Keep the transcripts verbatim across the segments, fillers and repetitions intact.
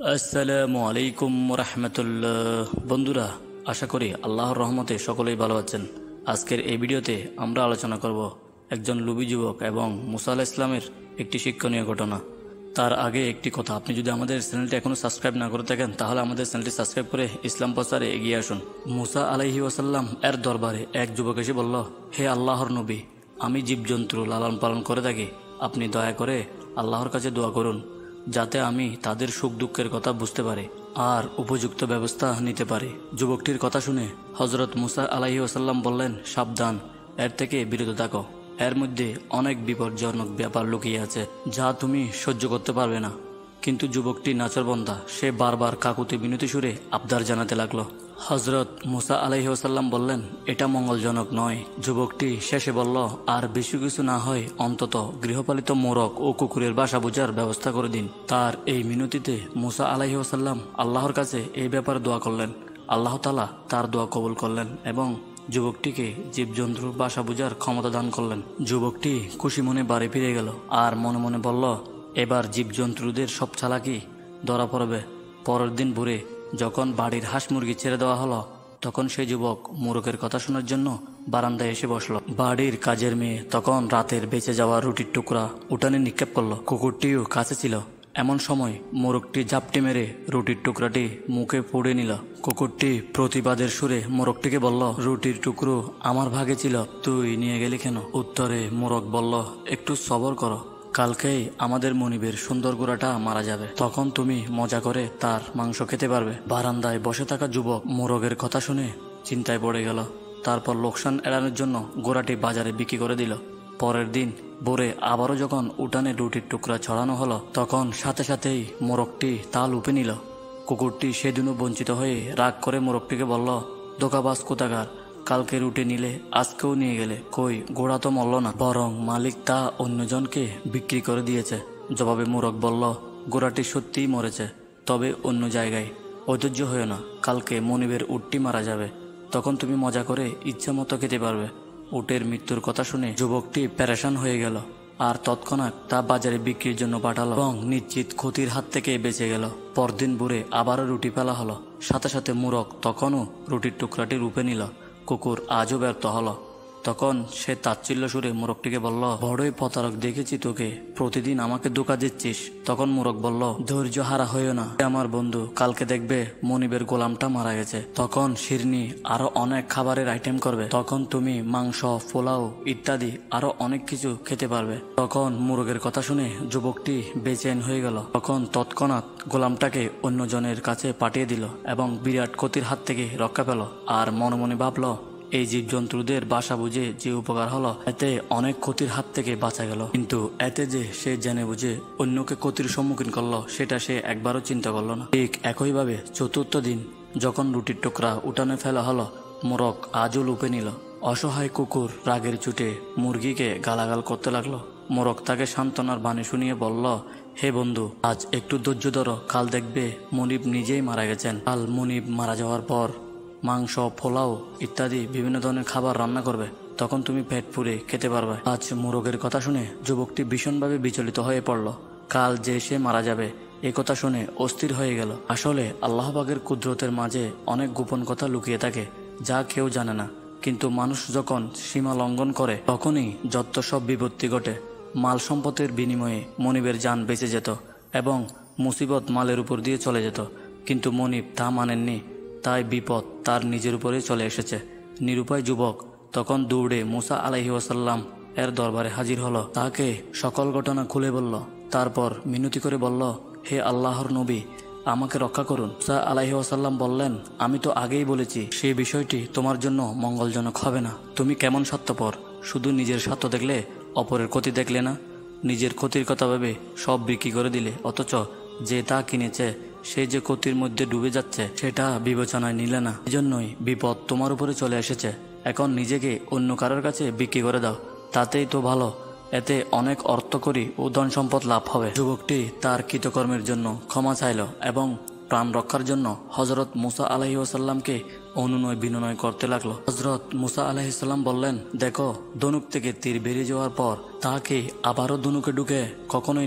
আসসালামু আলাইকুম রহমতুল্লাহ। বন্ধুরা, আশা করি আল্লাহর রহমতে সকলেই ভালো আছেন। আজকের এই ভিডিওতে আমরা আলোচনা করব একজন লুবি যুবক এবং মুসা আলাইহিস ইসলামের একটি শিক্ষণীয় ঘটনা। তার আগে একটি কথা, আপনি যদি আমাদের চ্যানেলটি এখনও সাবস্ক্রাইব না করে থাকেন তাহলে আমাদের চ্যানেলটি সাবস্ক্রাইব করে ইসলাম প্রচারে এগিয়ে আসুন। মুসা আলাইহি ওয়াসাল্লাম এর দরবারে এক যুবক এসে বলল, হে আল্লাহর নবী, আমি জীবজন্তু লালন পালন করে থাকি, আপনি দয়া করে আল্লাহর কাছে দোয়া করুন যাতে আমি তাদের সুখ দুঃখের কথা বুঝতে পারি আর উপযুক্ত ব্যবস্থা নিতে পারি। যুবকটির কথা শুনে হজরত মুসা আলাইহি ওয়াসাল্লাম বললেন, সাবধান, এর থেকে বিরত থাকো। এর মধ্যে অনেক বিপজ্জনক ব্যাপার লুকিয়ে আছে যা তুমি সহ্য করতে পারবে না। কিন্তু যুবকটি নাচরবন্দা, সে বারবার কাকুতি বিনতি সুরে আবদার জানাতে লাগলো। হজরত মুসা আলাইহি ওয়াসাল্লাম বললেন, এটা মঙ্গলজনক নয়। যুবকটি শেষে বলল, আর বেশি কিছু না হয় অন্তত গৃহপালিত মোরগ ও কুকুরের বাসা বোঝার ব্যবস্থা করে দিন। তার এই মিনতিতে মুসা আলাইহি ওয়াসাল্লাম আল্লাহর কাছে এই ব্যাপারে দোয়া করলেন। আল্লাহ তাআলা তার দোয়া কবুল করলেন এবং যুবকটিকে জীবজন্তুর বাসা বোঝার ক্ষমতা দান করলেন। যুবকটি খুশি মনে বাড়ি ফিরে গেল আর মনে মনে বলল, এবার জীবজন্তুদের সব চালাকি ধরা পড়বে। পরের দিন ভোরে যখন বাড়ির হাঁস মুরগি ছেড়ে দেওয়া হলো, তখন সেই যুবক মোরগের কথা শোনার জন্য বারান্দায় এসে বসলো। বাড়ির কাজের মেয়ে তখন রাতের বেঁচে যাওয়া রুটির টুকরা উঠানে নিক্ষেপ করলো। কুকুরটিও কাছে ছিল। এমন সময় মোরগটি ঝাপটি মেরে রুটির টুকরাটি মুখে পুড়ে নিল। কুকুরটি প্রতিবাদের সুরে মোরগটিকে বলল, রুটির টুকরো আমার ভাগে ছিল, তুই নিয়ে গেলি কেন? উত্তরে মোরগ বলল, একটু সবর করো, কালকেই আমাদের মনিবের সুন্দর গোড়াটা মারা যাবে, তখন তুমি মজা করে তার মাংস খেতে পারবে। বারান্দায় বসে থাকা যুবক মোরগের কথা শুনে চিন্তায় পড়ে গেল। তারপর লোকসান এড়ানোর জন্য গোড়াটি বাজারে বিক্রি করে দিল। পরের দিন ভোরে আবারও যখন উঠানে রুটির টুকরা ছড়ানো হলো, তখন সাথে সাথেই মোরগটি তা লুপে নিল। কুকুরটি সেদিনও বঞ্চিত হয়ে রাগ করে মোরগটিকে বলল, ধোঁকাবাজ কোথাকার, কালকে রুটি নিলে আজকেও নিয়ে গেলে, কই গোড়া তো মরল না, বরং মালিক তা অন্যজনকে বিক্রি করে দিয়েছে। জবাবে মোরগ বলল, গোড়াটি সত্যিই মরেছে, তবে অন্য জায়গায়। অধৈর্য হয়েও না, কালকে মনিবের উটটি মারা যাবে, তখন তুমি মজা করে ইচ্ছা মতো খেতে পারবে। উটের মৃত্যুর কথা শুনে যুবকটি পেরেশান হয়ে গেল আর তৎক্ষণাৎ তা বাজারে বিক্রির জন্য পাঠালো এবং নিশ্চিত ক্ষতির হাত থেকে বেঁচে গেল। পরদিন ভোরে আবারও রুটি ফেলা হলো। সাথে সাথে মোরগ তখনও রুটির টুকরাটি রূপে নিল। কুকুর আজও ব্যর্থ হলো। তখন সে তাচ্ছিল্য সুরে মোরগটিকে বলল, বড়ই প্রতারক দেখেছি তোকে, প্রতিদিন আমাকে ধোঁকা দিচ্ছিস। তখন মোরগ বলল, ধৈর্য হারা হইও না আমার বন্ধু, কালকে দেখবে মনিবের গোলামটা মারা গেছে, তখন শিরনি আরো অনেক খাবারের আইটেম করবে, তখন তুমি মাংস, পোলাও ইত্যাদি আরো অনেক কিছু খেতে পারবে। তখন মোরগের কথা শুনে যুবকটি বেচেন হয়ে গেল। তখন তৎক্ষণাৎ গোলামটাকে অন্যজনের কাছে পাঠিয়ে দিল এবং বিরাট ক্ষতির হাত থেকে রক্ষা পেল। আর মনে মনে ভাবল, এই জীবজন্তুদের বাসা বুঝে যে উপকার হলো, এতে অনেক ক্ষতির হাত থেকে বাঁচা গেল। কিন্তু এতে যে সে জেনে বুঝে অন্যকে ক্ষতির সম্মুখীন করলো, সেটা সে একবারও চিন্তা করলো না। ঠিক একইভাবে চতুর্থ দিন যখন রুটির টুকরা উঠানে ফেলা হলো, মোরগ আজও লুপে নিল। অসহায় কুকুর রাগের চুটে মুরগিকে গালাগাল করতে লাগলো। মোরগ তাকে সান্ত্বনার বাণী শুনিয়ে বলল, হে বন্ধু, আজ একটু ধৈর্য ধরো, কাল দেখবে মনিব নিজেই মারা গেছেন। কাল মনিব মারা যাওয়ার পর মাংস, পোলাও ইত্যাদি বিভিন্ন ধরনের খাবার রান্না করবে, তখন তুমি পেট পুরে খেতে পারবে। আজ মোরগের কথা শুনে যুবকটি ভীষণভাবে বিচলিত হয়ে পড়ল। কাল যে সে মারা যাবে এই কথা শুনে অস্থির হয়ে গেল। আসলে আল্লাহ পাকের কুদরতের মাঝে অনেক গোপন কথা লুকিয়ে থাকে যা কেউ জানে না। কিন্তু মানুষ যখন সীমা লঙ্ঘন করে তখনই যত সব বিপত্তি ঘটে। মাল সম্পদের বিনিময়ে মনিবের জান বেঁচে যেত এবং মুসিবত মালের উপর দিয়ে চলে যেত, কিন্তু মনিব তা মানেননি, তাই বিপদ তার নিজের উপরে চলে এসেছে। নিরুপায় যুবক তখন দৌড়ে মুসা আলাইহি ওয়াসাল্লাম এর দরবারে হাজির হলো। তাকে সকল ঘটনা খুলে বলল। তারপর মিনতি করে বলল, হে আল্লাহর নবী, আমাকে রক্ষা করুন। মুসা আলাইহি ওয়াসাল্লাম বললেন, আমি তো আগেই বলেছি সেই বিষয়টি তোমার জন্য মঙ্গলজনক হবে না। তুমি কেমন স্বার্থপর, শুধু নিজের স্বার্থ দেখলে, অপরের ক্ষতি দেখলে না। নিজের ক্ষতির কথা ভেবে সব বিক্রি করে দিলে, অথচ যে তা কিনেছে সে যে ক্ষতির মধ্যে ডুবে যাচ্ছে সেটা বিবেচনায় নিলে না। এজন্যই বিপদ তোমার উপরে চলে এসেছে। এখন নিজেকে অন্য কারোর কাছে বিক্রি করে দাও, তাতেই তো ভালো, এতে অনেক অর্থকরী ও ধন সম্পদ লাভ হবে। যুবকটি তার কৃতকর্মের জন্য ক্ষমা চাইল এবং প্রাণ রক্ষার জন্য হজরত মুসা আলাইহি ওয়াসাল্লামকে অনুনয় বিনয় করতে লাগলো। হজরত মুসা আলাইহিস সালাম বললেন, দেখো, ধনুক থেকে তীর বেরিয়ে যাওয়ার পর তাকে আবারও ধনুকে ঢুকে কখনোই না,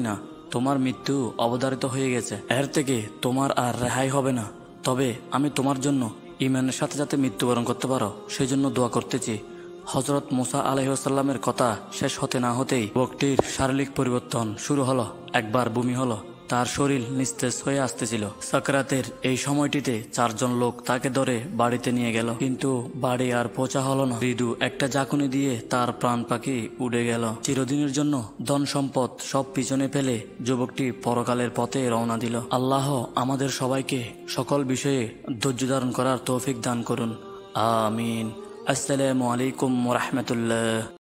তোমার মৃত্যু অবধারিত হয়ে গেছে, এর থেকে তোমার আর রেহাই হবে না। তবে আমি তোমার জন্য ইমানের সাথে যাতে মৃত্যুবরণ করতে পারো সেই জন্য দোয়া করতেছি। হজরত মুসা আলাইহিসসালামের কথা শেষ হতে না হতেই যুবকটির শারীরিক পরিবর্তন শুরু হলো। একবার বমি হলো, তার শরীর নিস্তেজ হয়ে আসতেছিল। সাকরাতের এই সময়টিতে চারজন লোক তাকে ধরে বাড়িতে নিয়ে গেল, কিন্তু বাড়ি আর পৌঁছা হলো না। মৃদু একটা ঝাঁকুনি দিয়ে তার প্রাণ পাখি উড়ে গেল। চিরদিনের জন্য ধন সম্পদ সব পিছনে ফেলে যুবকটি পরকালের পথে রওনা দিল। আল্লাহ আমাদের সবাইকে সকল বিষয়ে ধৈর্য ধারণ করার তৌফিক দান করুন, আমিন। আসসালামু আলাইকুম ওয়া রাহমাতুল্লাহ।